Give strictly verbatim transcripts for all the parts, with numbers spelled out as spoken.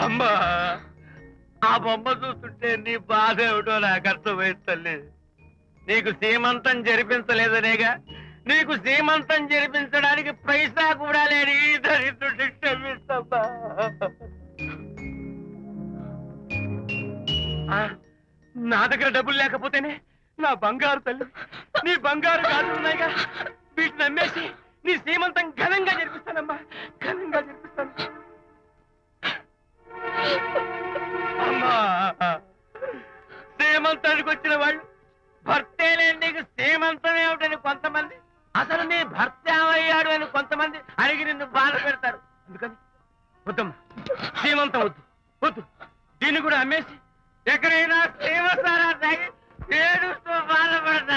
అమ్మా ఆ బొమ్మ చూస్తుంటే నీ బాధ ఏమిటో నాకు అర్థమైంది తల్లి. నీకు సీమంతం జరిపించలేదనేగా, నీకు సీమంతం జరిపించడానికి పైసా కూడా లేని దరిద్రుడి క్షమిస్తమ్మా. నా దగ్గర డబ్బులు లేకపోతేనే నా బంగారు తల్లి, నీ బంగారు గాజులున్నాయిగా, వీటిని నమ్మేసి నీ సీమంతం ఘనంగా జరిపిస్తానమ్మా, ఘనంగా జరిపిస్తాను. అమ్మా సీమంతానికి వచ్చిన వాళ్ళు భర్తే లేని నీకు సీమంతం ఏమిటని కొంతమంది, అసలు నీ భర్త ఏమయ్యాడు అని కొంతమంది అడిగి నిన్ను బాధ పెడతారు. అందుకని వద్దమ్మా, సీమంతం వద్దు వద్దు. దీన్ని కూడా అమ్మేసి ఎక్కడైనా సీమసారా తాగి ఏడుస్తూ బాధపడతా.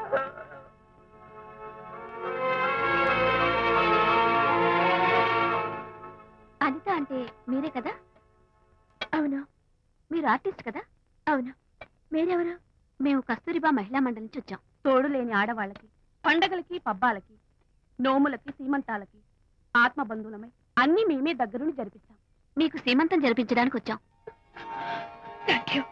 అనిత అంటే మీరే కదా? అవును. మీరు ఆర్టిస్ట్ కదా? అవును. మీరెవరు? మేము కస్తూరిబా మహిళా మండలి నుంచి వచ్చాం. తోడు లేని ఆడవాళ్ళకి, పండగలకి, పబ్బాలకి, నోములకి, సీమంతాలకి ఆత్మబంధువులమై అన్ని మేమే దగ్గరుండి జరిపిస్తాం. మీకు సీమంతం జరిపించడానికి వచ్చాం. Thank you.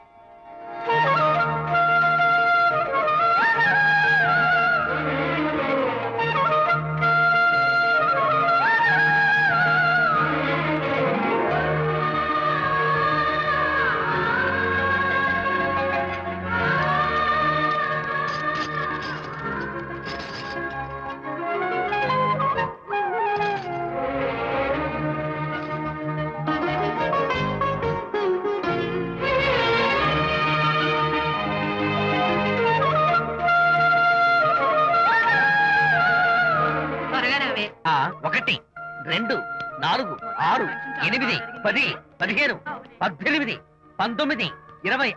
ఒకటి, రెండు, నాలుగు, ఆరు, ఎనిమిది, పది, పదిహేను, పద్దెనిమిది, పంతొమ్మిది, ఇరవై.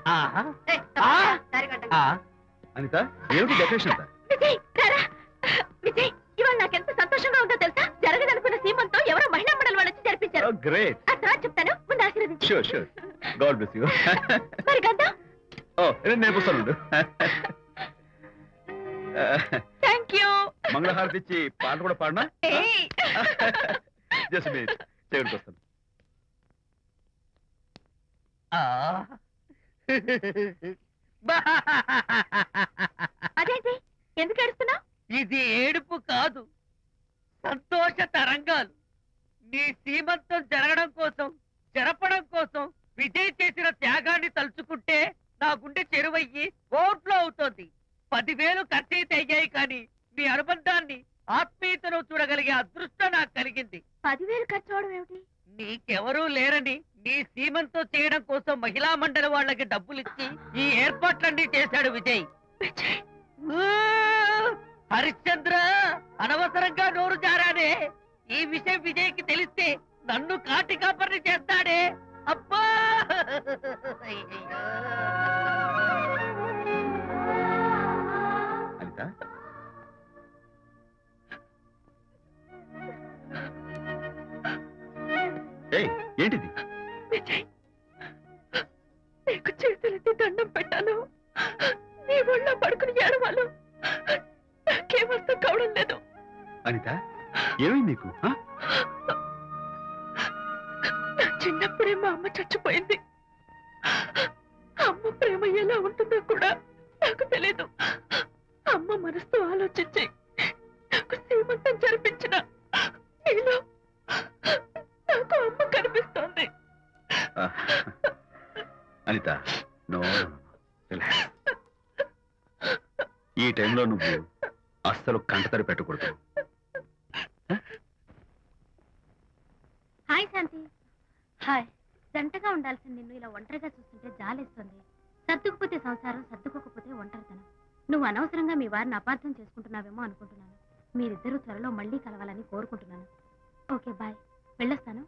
అనిత, ఏమిటి డెకరేషన్ అంతా? విజయ్, ఇవాళ నాకెంత సంతోషంగా ఉందో తెలుసా? జరగదనుకున్న సీమంతో ఎవరో మహిళా మండలి వాళ్ళు వచ్చి జరిపించారు. గ్రేట్. ఆ తర్వాత చెప్తాను, ముందు ఆశీర్వదించు. Sure sure. God bless you. మరి గంధం? ఓ, నేను వస్తాను. Thank you. మంగళహారతి ఇచ్చి పాట కూడా పాడనా? జస్ట్ మినిట్, చేయడానికి వస్తాను. అదేంటి, ఎందుకు ఏడుస్తున్నావు? ఇది ఏడుపు కాదు, సంతోష తరంగాలు. నీ సీమంతం జరగడం కోసం, జరపడం కోసం విజయ్ చేసిన త్యాగాన్ని తలుచుకుంటే నా గుండె చెరువయ్యి ఓట్లో అవుతోంది. పదివేలు ఖర్చయితే అయ్యాయి, కానీ మీ అనుబంధాన్ని, ఆత్మీయతను చూడగలిగే అదృష్టం నాకు కలిగింది. పదివేలు ఖర్చు అవడం ఏమిటి? నీకెవరూ లేరని నీ సీమంతో చేయడం కోసం మహిళా మండలి వాళ్ళకి డబ్బులిచ్చి ఈ ఏర్పాట్లన్నీ చేశాడు విజయ్. హరిశ్చంద్ర, అనవసరంగా నోరు జారానే. ఈ విషయం విజయ్కి తెలిస్తే నన్ను కాటి కాపర్ని చేస్తాడే. అబ్బా, అనిత, ఏంటిది? విజయ్, నీకు చేతులెత్తి దండం పెట్టాను. నీ ఒళ్ళో పడుకుని ఏడవాలు నాకేమర్థం కావడం లేదు. అనిత, ఏమైంది నీకు? నా చిన్నప్పుడే మా అమ్మ చచ్చిపోయింది. అమ్మ ప్రేమ ఎలా ఉంటుందో కూడా నాకు తెలీదు. అమ్మ మనసుతో ఆలోచించి నాకు సీమంతం జరిపించిన నీలో నాకు అమ్మ కనిపిస్తోంది. అనిత, నో, ఈ టైంలో నువ్వు అస్సలు కంటతడి పెట్టకూడదు. హాయ్ శాంతి. హాయ్. జంటగా ఉండాల్సిన నిన్ను ఇలా ఒంటరిగా చూస్తుంటే జాలేస్తుంది. సర్దుకుపోతే సంసారం, సర్దుకోకపోతే ఒంటరితనం. నువ్వు అనవసరంగా మీ వారిని అపార్థం చేసుకుంటున్నావేమో అనుకుంటున్నాను. మీరిద్దరూ త్వరలో మళ్ళీ కలవాలని కోరుకుంటున్నాను. Okay, bye. వెళ్ళొస్తాను.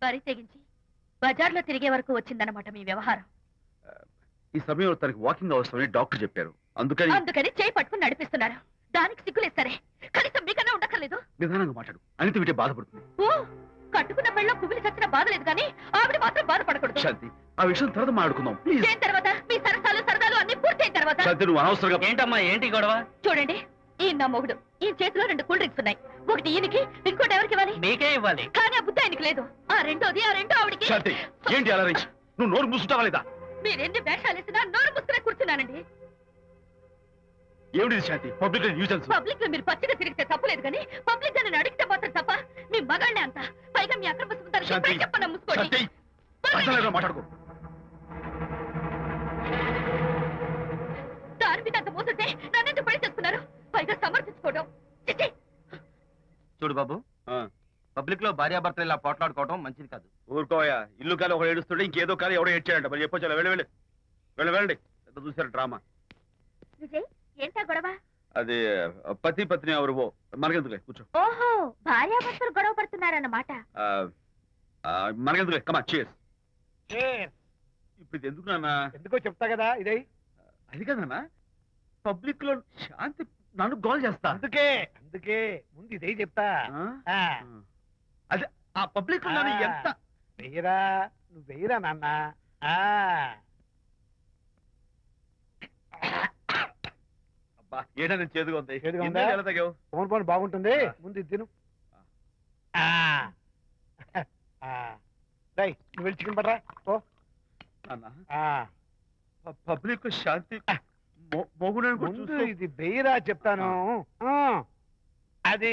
బరి తెగించి బజార్లో తిరిగే వరకు వచ్చిందన్నమాట మీ వ్యవహారం. ఈ సమయంలో తనకి వాకింగ్ అవసరమని డాక్టర్ చెప్పారు. అందుకని అందుకని చేయి పట్టుకుని నడిపిస్తున్నారు. దానికి సిగ్గులేదు సరే, కనీసం మీకన్నా ఉండక్కర్లేదు. నిదానంగా మాట్లాడు. అనిత వింటే బాధపడుతుంది. ఓ కట్టుకున్న పెళ్ళలో కుమిలి చచ్చిన బాధ లేదు కానీ ఆవిడ మాత్రం బాధపడకూడదు. శాంతి, ఆ విషయం తర్వాత మాట్లాడుకుందాం ప్లీజ్. చేయిన తర్వాత మీ సరసాలు సరదాలు అన్ని పూర్తయిన తర్వాత. శాంతి, నువ్వు అనవసరంగా. ఏంటమ్మా ఏంటి గొడవ? చూడండి, ఈ నా మొగుడు ఈ చేతిలో రెండు కూల్ డ్రింక్స్ ఉన్నాయి. ఒకటి ఈయనకి, ఇంకోటి ఎవరికి ఇవ్వాలి? మీకే ఇవ్వాలి. కానీ ఆ బుద్ధి ఆయనకి లేదు. ఆ రెండోది ఆ రెండో ఆవిడికి. శాంతి, ఏంటి అలా రేయ్? నువ్వు నోరు మూసుకుంటావా లేదా? మీరెన్ని వేషాలు వేసినా నోరు పుస్తకం కూర్చున్నానండి. ఏమిటి శాంతి? Public nuisance. పబ్లిక్ లో మీరు పచ్చిగా తిరిగితే తప్పలేదు కానీ పబ్లిక్ గా నేను అడిగితే మాత్రం తప్ప. మీ మగాళ్ళే అంత, పైగా మీ అక్రమ శాంతి, చెప్పన ముసుకోండి. శాంతి, అసలు మాట్లాడుకో. దాని మీద అంత మోసంటే నన్నెందుకు పడి చేస్తున్నారు? పైగా సమర్థించుకోవడం. చిచ్చి. చూడు బాబు, పబ్లిక్ లో భార్యాభర్తలు ఇలా పోట్లాడుకోవడం మంచిది కాదు. ఊరుకోయా. ఇల్లు కాదు ఒకడు ఏడుస్తుంటే ఇంకేదో కాదు ఎవడో ఏడ్చాడంట. మరి చెప్పొచ్చు. వెళ్ళి వెళ్ళి వెళ్ళి వెళ్ళండి. ఎంత చూసారు డ్రామా. విజయ్, ఏంటా గొడవ? అది పతి పత్ని ఎవరు మనకెందుకులే, కూర్చో. ఓహో, భార్యాభర్తలు గొడవ పడుతున్నారన్నమాట. ఆ, ఆ, మనకెందుకులే, కమా చేస్. ఇప్పుడు ఇది ఎందుకు నాన్న? ఎందుకో చెప్తా కదా ఇదే. అది కదన్నా, పబ్లిక్ లో శాంతి నన్ను గోల్ చేస్తా. అందుకే అందుకే ముందు ఇదే చెప్తా. ఆ? అదే ఆ పబ్లిక్ లో నన్ను ఎంత వెయ్యరా, నువ్వు వెయ్యరా నాన్న. అబ్బా, ఏడా నేను చేదుగా ఉంది. చేదుగా ఉందా? ఇందాక ఎలా తాగావు? ఫోన్ ఫోన్ బాగుంటుంది, ముందు ఇది తిను. రై, నువ్వు వెళ్ళి చికెన్ పడరా. ఓ నాన్న, పబ్లిక్ శాంతి మొగుడు ముందు ఇది బెయ్యరా చెప్తాను. అది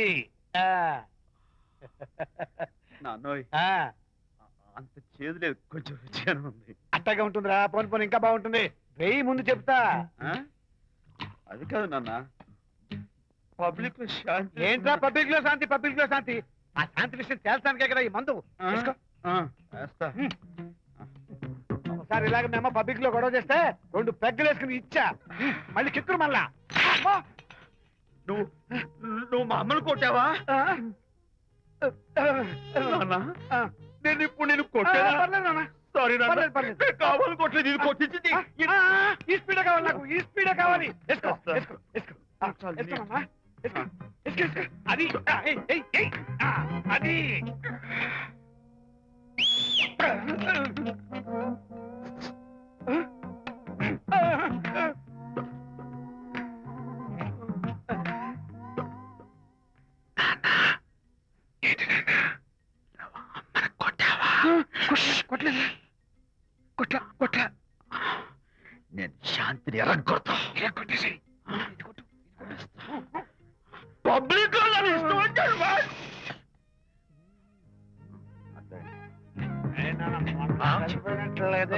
నాన్నోయ్, అంత చేదు లేదు, కొంచెం రుచిగానే ఉంది. అట్టగా ఉంటుందిరా. పోను పోను ఇంకా బాగుంటుంది. వెయ్యి ముందు చెప్తా. ఆ? అది కాదు నాన్న, పబ్లిక్ లో శాంతి. ఏంట్రా పబ్లిక్ లో శాంతి? పబ్లిక్ లో శాంతి ఆ శాంతి విషయం తేల్చడానికే కదా ఈ మందు. వేసుకో. వేస్తా. ఒకసారి ఇలాగ మేము పబ్లిక్ లో గొడవ చేస్తే రెండు పెగ్గలు వేసుకుని ఇచ్చా. మళ్ళీ కిక్కురు మళ్ళా. నువ్వు నువ్వు మా అమ్మను కొట్టావా? నేను ఇప్పుడు నేను కొట్టాను. సారీ కావాలి కొట్టలేదు, ఇది కొట్టించింది. ఈ స్పీడ్ కావాలి నాకు, ఈ స్పీడ్ కావాలి. వేసుకో వేసుకో వేసుకో వేసుకోమమ్మా. వేసుకో వేసుకో వేసుకో. అది అది కొట్టలేదు కొట్ల కొట్ల నేను శాంతిని ఎరగొడతా. కొట్టేసి పబ్లిక్ ఇష్టం వచ్చాడు. చనిపోయినట్లేదే.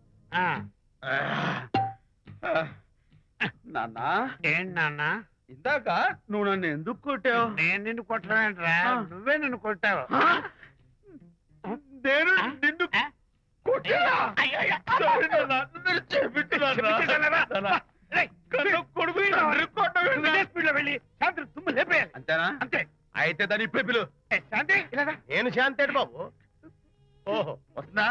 నాన్న, ఏంటి నాన్న? ఇందాక నువ్వు నన్ను ఎందుకు కొట్టావు? నేను నిన్ను కొట్టలేంట్రా, నువ్వే నిన్ను కొట్టావు. నేను నిన్ను కొట్టానా? సారీ నాన్న, నేను చేపించున్నాను. కొడుకు స్పీడ్ లో వెళ్ళి శాంతి తుమ్ము లేపేయాలి. అంతేనా? అంతే. అయితే దాని ఇప్పుడే పిలు. శాంతి ఇలా రా. నేను శాంతి బాబు. ఓహో, వస్తుందా?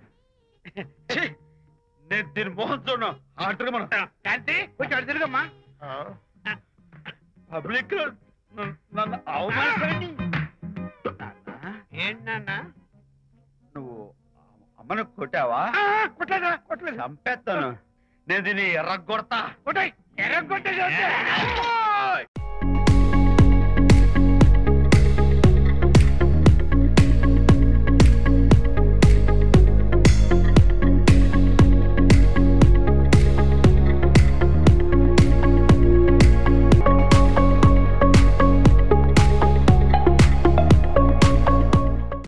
నేను దీని మోహన్ చూడను. ఆటగా మనం శాంతి కొంచెం అటు తిరుగమ్మా. పబ్లిక్ నన్ను అవమానించండి. ఏంటి నాన్న? నువ్వు అమ్మను కొట్టావా? కొట్టలేదా? కొట్టలేదు. చంపేస్తాను. నేను దీన్ని ఎర్రగొడతా. కొట్టాయి ఎర్ర కొట్టే